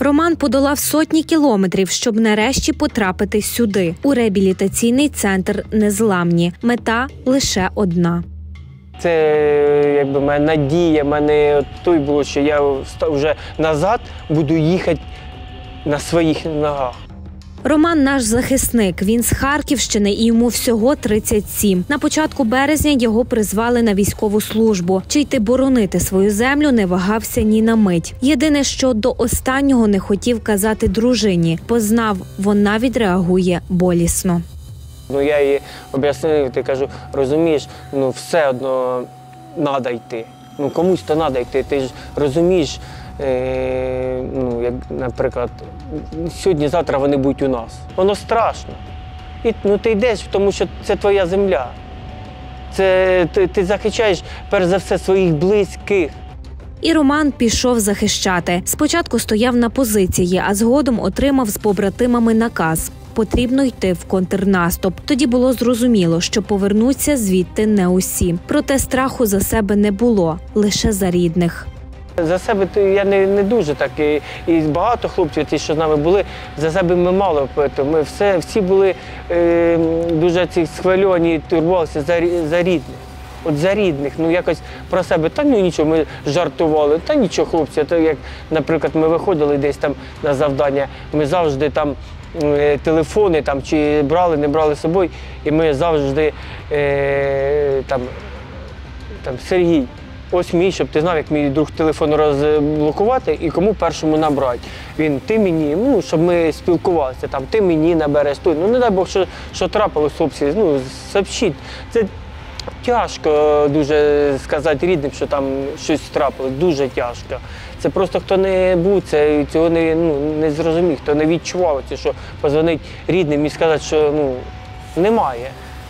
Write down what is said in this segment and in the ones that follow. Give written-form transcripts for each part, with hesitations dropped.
Роман подолав сотні кілометрів, щоб нарешті потрапити сюди, у реабілітаційний центр «Незламні». Мета лише одна. Це якби моя надія, мене той було, що я вже назад буду їхати на своїх ногах. Роман – наш захисник. Він з Харківщини і йому всього 37. На початку березня його призвали на військову службу. Чи йти боронити свою землю не вагався ні на мить. Єдине, що до останнього не хотів казати дружині, бо знав, вона відреагує болісно. Я їй об'яснив, ти кажу, розумієш, все одно треба йти. Комусь то треба йти, ти ж розумієш, як, наприклад, сьогодні-завтра вони будуть у нас. Воно страшно. І ти йдеш, тому що це твоя земля. Ти захищаєш, перш за все, своїх близьких. І Роман пішов захищати. Спочатку стояв на позиції, а згодом отримав з побратимами наказ. Потрібно йти в контрнаступ. Тоді було зрозуміло, що повернуться звідти не усі. Проте страху за себе не було, лише за рідних. За себе я не дуже так, і багато хлопців, ті, що з нами були, за себе ми мало. Ми всі були дуже схвильовані, турбувалися за рідних. От за рідних, якось про себе, нічого, ми жартували, нічого, хлопці, як, наприклад, ми виходили десь там на завдання, ми завжди там телефони чи брали, не брали з собою, і ми завжди Сергій, ось мій, щоб ти знав, як мій друг телефон розблокувати і кому першому набрати. Він, ти мені, щоб ми спілкувалися, ти мені набереш, не дай Бог, що трапилось, хлопці, сообщіть. Це тяжко дуже сказати рідним, що там щось трапилось, дуже тяжко. Це просто хто не був, цього не зрозумів, хто не відчував, що подзвонити рідним і сказати, що немає.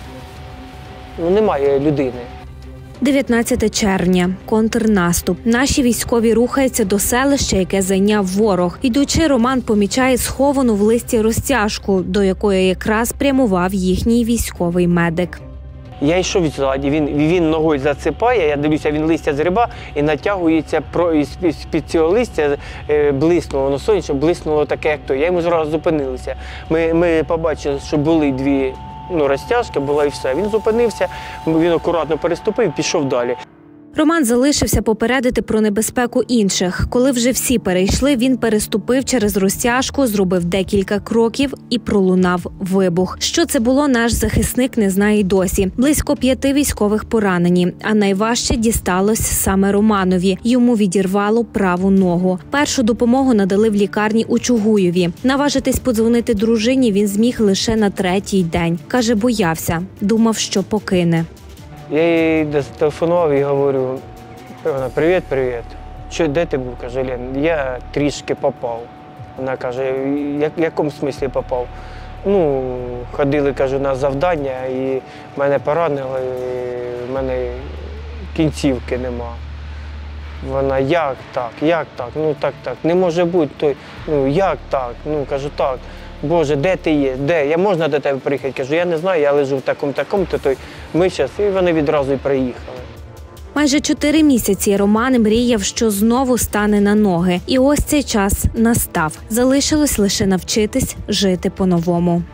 Немає людини. 19 червня. Контрнаступ. Наші військові рухаються до селища, яке зайняв ворог. Ідучи, Роман помічає сховану в листі розтяжку, до якої якраз прямував їхній військовий медик. Я йшов ззаді, він ногою засипає, я дивлюся, він листя згриба і натягується, з-під цього листя блиснуло, воно сонячно блиснуло таке, як то. Я йому зразу зупинилися. Ми побачили, що були дві розтяжки, була і все. Він зупинився, він акуратно переступив і пішов далі. Роман залишився попередити про небезпеку інших. Коли вже всі перейшли, він переступив через розтяжку, зробив декілька кроків і пролунав вибух. Що це було, наш захисник не знає й досі. Близько 5 військових поранені, а найважче дісталось саме Романові. Йому відірвало праву ногу. Першу допомогу надали в лікарні у Чугуєві. Наважитись подзвонити дружині він зміг лише на 3-й день. Каже, боявся, думав, що покине. Я їй телефонував і говорю, привіт, привіт. Де ти був? Каже, Лен, я трішки попав. Вона каже, в якому смислі попав? Ходили, кажу, на завдання і мене поранили, і в мене кінцівки нема. Вона, як так? Так, не може бути. Як так? Кажу, так. Боже, де ти є? Де? Я можна до тебе приїхати? Кажу, я не знаю, я лежу в такому-то, ми зараз, і вони відразу і приїхали. Майже 4 місяці Роман мріяв, що знову стане на ноги. І ось цей час настав. Залишилось лише навчитись жити по-новому.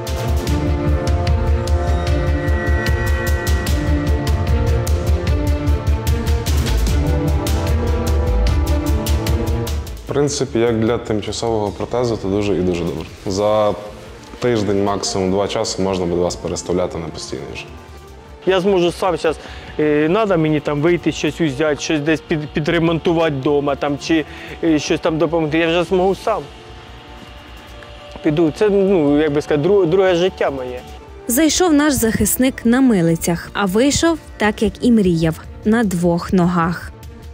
В принципі, як для тимчасового протезу, то дуже і дуже добре. За тиждень, максимум 2 часи можна буде вас переставляти на постійний вже. Я зможу сам зараз, треба мені вийти, щось взяти, щось десь підремонтувати вдома, чи щось допомогти. Я вже зможу сам. Піду. Це, як би сказати, друге життя моє. Зайшов наш захисник на милицях, а вийшов так, як і мріяв – на 2 ногах.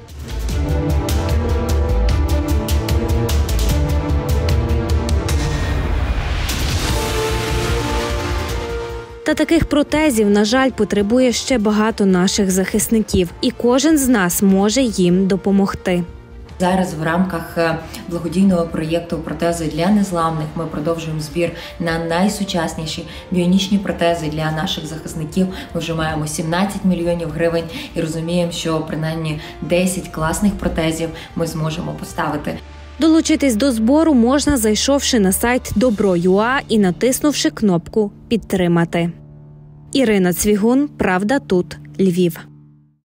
Та таких протезів, на жаль, потребує ще багато наших захисників. І кожен з нас може їм допомогти. Зараз в рамках благодійного проєкту «Протези для незламних» ми продовжуємо збір на найсучасніші біонічні протези для наших захисників. Ми вже маємо 17 мільйонів гривень і розуміємо, що принаймні 10 класних протезів ми зможемо поставити. Долучитись до збору можна, зайшовши на сайт Добро.ua і натиснувши кнопку «Підтримати». Ірина Цвігун, Правда тут, Львів.